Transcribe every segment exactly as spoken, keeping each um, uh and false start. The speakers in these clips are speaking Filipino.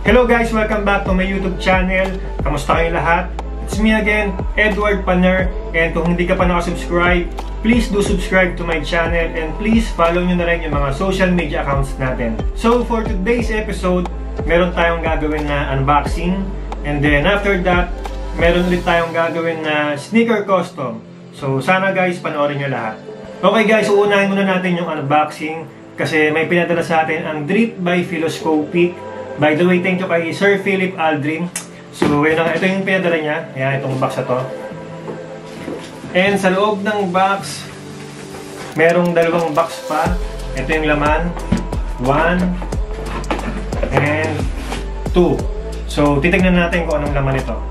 Hello guys! Welcome back to my YouTube channel. Kamusta kayo lahat? It's me again, Edward Paner. And kung hindi ka pa nakasubscribe, please do subscribe to my channel and please follow nyo na rin yung mga social media accounts natin. So for today's episode, meron tayong gagawin na unboxing. And then after that, meron ulit tayong gagawin na sneaker custom. So sana guys, panoorin nyo lahat. Okay guys, uunahin muna natin yung unboxing kasi may pinadala sa atin ang Drip by Philoscopic. By the way, thank you kay Sir Philip Aldrin. So, yun ang, ito yung pinadala niya. Ayan, itong box na to. And sa loob ng box, merong dalawang box pa. Ito yung laman. One and two. So, titignan natin kung anong laman ito.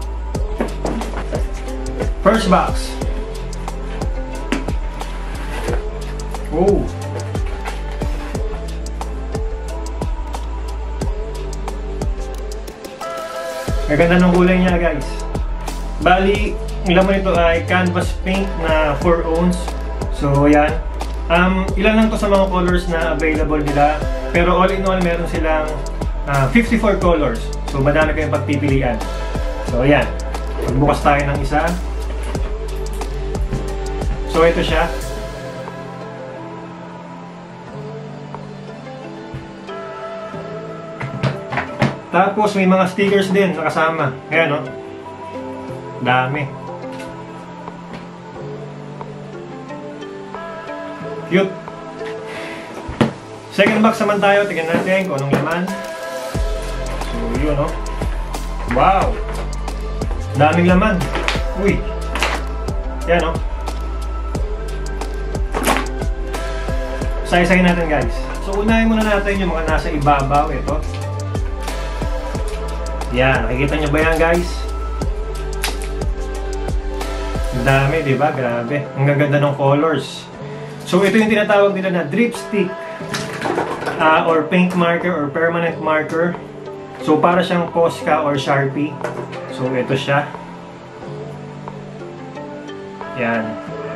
First box. Oh! Ang ganda ng kulay niya guys. Bali, ang laman nito ay canvas paint na four ounce. So ayan. Um, ilan lang to sa mga colors na available nila. Pero all in all, meron silang uh, fifty-four colors. So madami kayong pagpipilian. So ayan. Magbukas tayo ng isa. So ito siya. Tapos may mga stickers din nakasama. Ayan o. Dami. Cute. Second box naman tayo. Tignan natin kung anong laman. So yun o. Wow! Daming laman. Uy! Ayan o. Say-say natin guys. So unahin muna natin yung mga nasa ibabaw. Ito. Yan, nakikita nyo ba yan guys? Ang dami, di ba? Grabe. Ang gaganda ng colors. So ito yung tinatawag nila na drip stick uh, or paint marker or permanent marker. So para siyang Posca or Sharpie. So ito siya. Yan.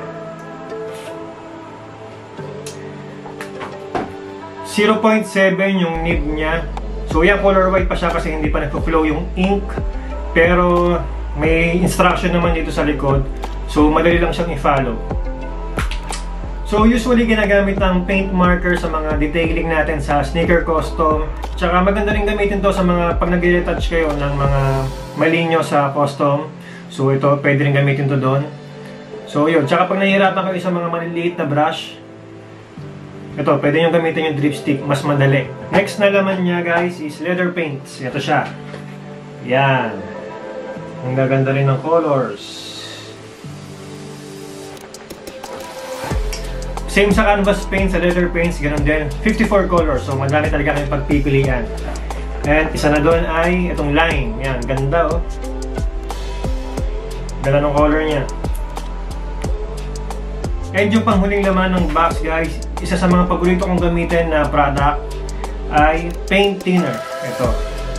zero point seven yung nib niya. So yan, color white pa siya kasi hindi pa nagpo-flow yung ink. Pero may instruction naman dito sa likod. So madali lang siyang i-follow. So usually ginagamit ng paint marker sa mga detailing natin sa sneaker custom. Tsaka maganda rin gamitin to sa mga pag nag-retouch kayo ng mga malinyo sa custom. So ito, pwede rin gamitin to doon. So yun, tsaka pag nahihirapan kayo sa mga maliliit na brush, ito, pwede nyo gamitin yung drip stick, mas madali. Next na laman niya guys is leather paints. Ito siya. Yan. Ang gaganda rin ng colors. Same sa canvas paints, sa leather paints, ganun din. fifty-four colors, so madami talaga kayong pagpipilian. And isa na doon ay itong line. Yan, ganda oh. Ganda ng color niya. And yung panghuling laman ng box guys, isa sa mga paborito kong gamitin na product ay paint thinner. Ito.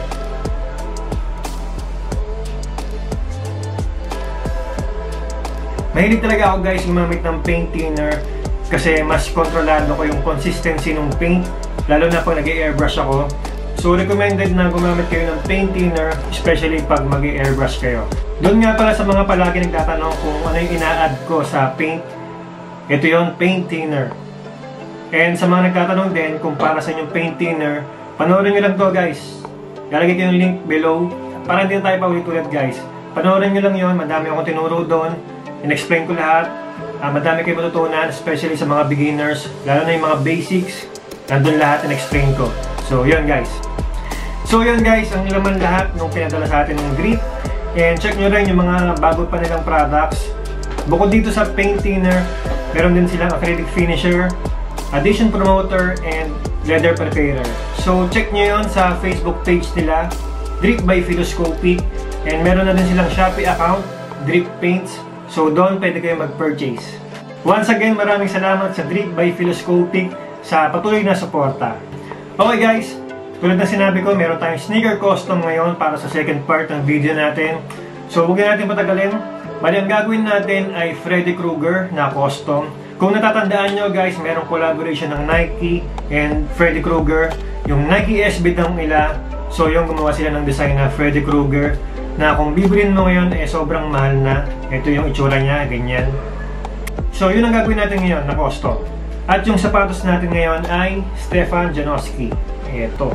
Mahilig talaga ako guys gumamit ng paint thinner kasi mas kontrolado ko yung consistency ng paint, lalo na pag nag-airbrush ako. So recommended na gumamit kayo ng paint thinner, especially pag mag-airbrush kayo. Doon nga pala sa mga palagi nagtatanong kung ano yung ina-add ko sa paint, ito yung paint thinner. And sa mga nagtatanong din kung para sa inyong paint thinner, panoorin nyo lang to guys. Lalagay ko yung link below para hindi na tayo paulit-ulit guys. Panoorin nyo lang yun, madami akong tinuro doon. In-explain ko lahat. Uh, madami kayo matutunan, especially sa mga beginners. Lalo na yung mga basics. Nandun lahat, in-explain ko. So yun guys. So yun guys, ang laman lahat nung pinadala sa atin ng Drip. And check nyo rin yung mga bago pa nilang products. Bukod dito sa paint thinner, meron din silang acrylic finisher, addition promoter, and leather preparer. So check nyo yun sa Facebook page nila, Drip by Philoscopic. And meron na din silang Shopee account, Drip Paints. So doon pwede kayo mag-purchase. Once again, maraming salamat sa Drip by Philoscopic sa patuloy na suporta. Okay guys, tulad na sinabi ko, meron tayong sneaker custom ngayon para sa second part ng video natin. So huwag na natin patagalin. Bali, ang gagawin natin ay Freddy Krueger na custom. Kung natatandaan nyo guys, merong collaboration ng Nike and Freddy Krueger. Yung Nike S B daw nila So yung gumawa sila ng design na Freddy Krueger, na kung bibilin mo ngayon eh sobrang mahal na. Ito yung itsura niya, ganyan. So yun ang gagawin natin ngayon na custom. At yung sapatos natin ngayon ay Stefan Janoski. Ito.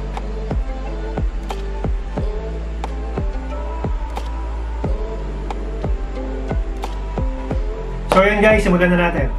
So yun guys, simulan na natin.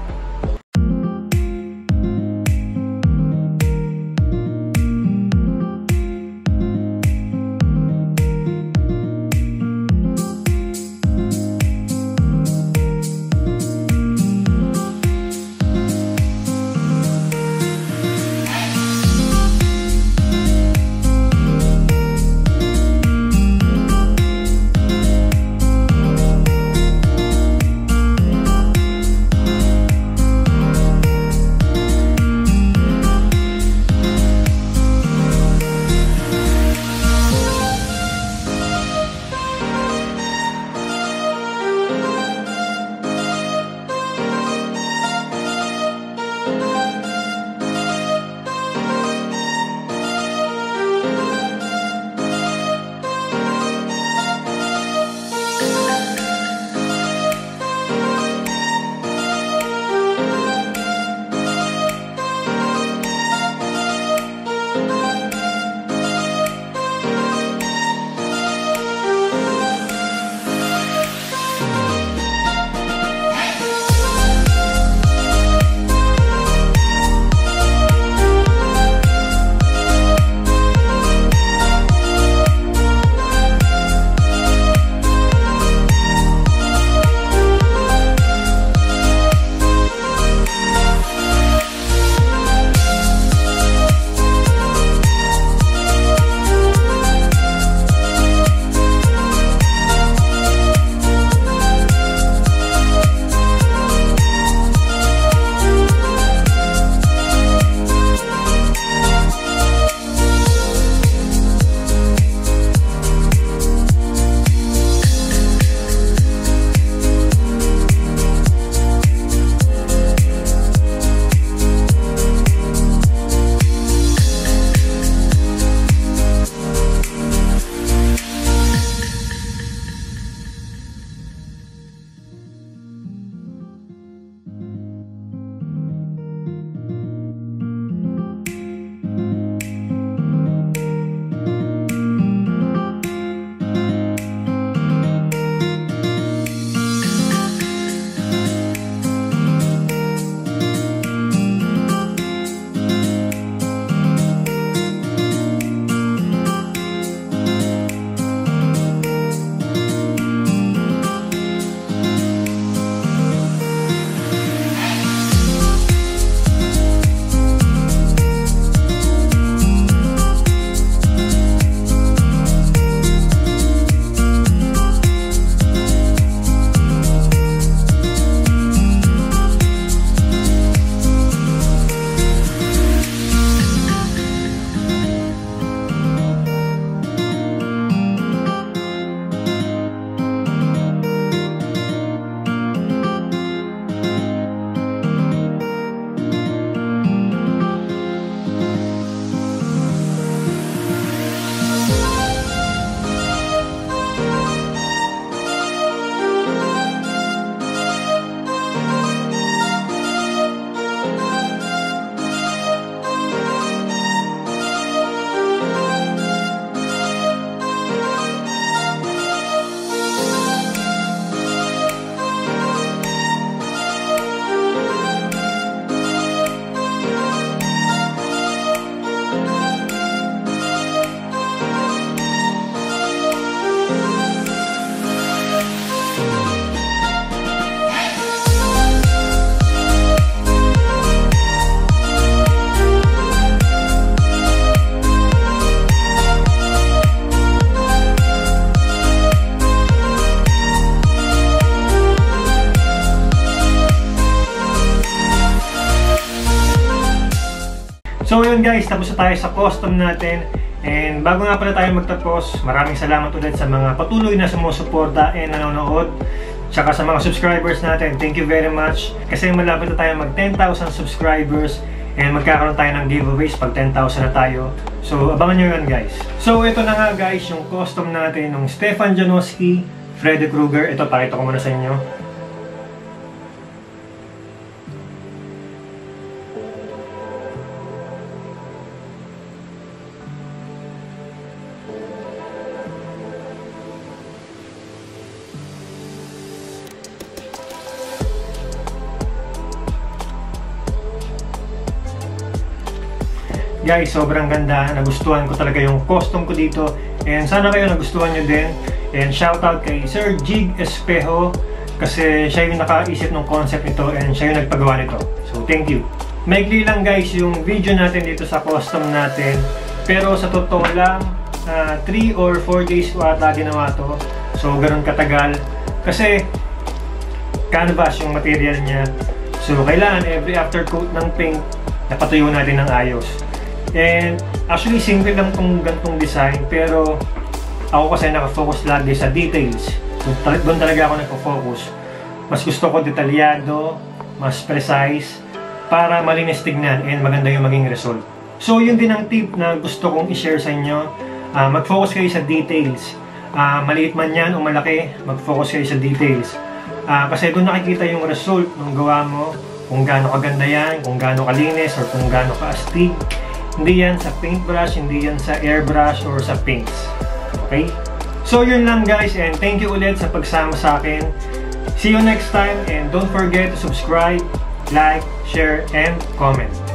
So yun guys, tapos na tayo sa custom natin. And bago nga pala tayo magtapos, maraming salamat ulit sa mga patuloy na sumusuporta and nanonood. Tsaka sa mga subscribers natin, thank you very much. Kasi malapit na tayo mag ten thousand subscribers. And magkakaroon tayo ng giveaways pag ten thousand na tayo. So, abangan nyo yun guys. So, ito na nga guys, yung custom natin ng Stefan Janoski, Freddy Krueger. Ito, pakita ko muna sa inyo. Guys, sobrang ganda. Nagustuhan ko talaga yung custom ko dito. And sana kayo nagustuhan nyo din. And shoutout kay Sir Jig Espejo kasi siya yung nakaisip ng concept nito and siya yung nagpagawa nito. So, thank you. Maigli lang guys yung video natin dito sa custom natin. Pero sa totoo lang, three uh, or four days ko ata ginawa to. So, ganun katagal. Kasi, canvas yung material niya. So, kailangan every after coat ng paint, napatuyo natin ng ayos. And actually, simple lang itong gantong design, pero ako kasi nakafocus lagi sa details. Doon talaga ako nagpo-focus. Mas gusto ko detalyado, mas precise, para malinis tignan and maganda yung maging result. So, yun din ang tip na gusto kong i-share sa inyo. Uh, mag-focus kayo sa details. Uh, maliit man yan o malaki, mag-focus kayo sa details. Uh, kasi doon nakikita yung result ng gawa mo, kung gaano kaganda yan, kung gaano kalinis, or kung gaano kaastig. Hindi yan sa paintbrush, hindi yan sa airbrush or sa paints. Okay? So yun lang guys, and thank you ulit sa pagsama sa akin. See you next time, and don't forget to subscribe, like, share, and comment.